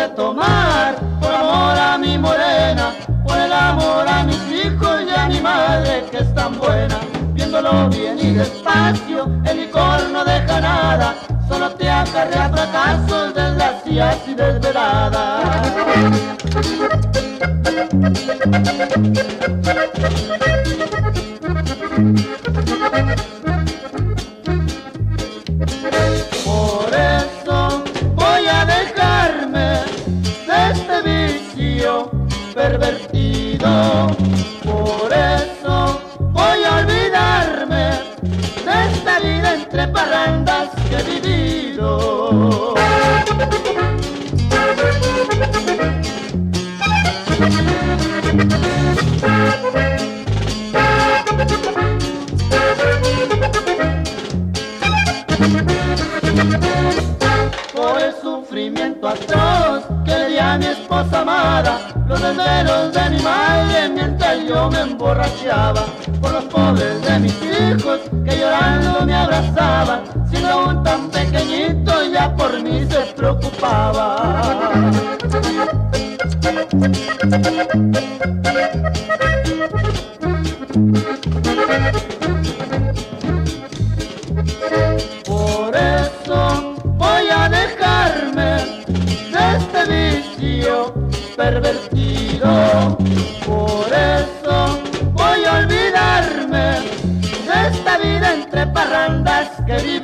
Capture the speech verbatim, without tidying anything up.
de tomar, por amor a mi morena, por el amor a mis hijos y a mi madre que es tan buena. Viéndolo bien y despacio, el licor no deja nada, solo te acarrea fracasos, desgracias y desveladas. Por eso voy a dejarme de este vicio pervertido. Por eso voy a olvidarme de esta vida entre parrandas que he vivido. Por el sufrimiento atroz que le di a mi esposa amada, los desvelos de mi madre mientras yo me emborrachaba, por los pobres de mis hijos que llorando me abrazaban, siendo aún tan pequeñito ya por mí se preocupaba. Por eso voy a dejarme de este vicio pervertido. Por eso voy a olvidarme de esta vida entre parrandas que vivo.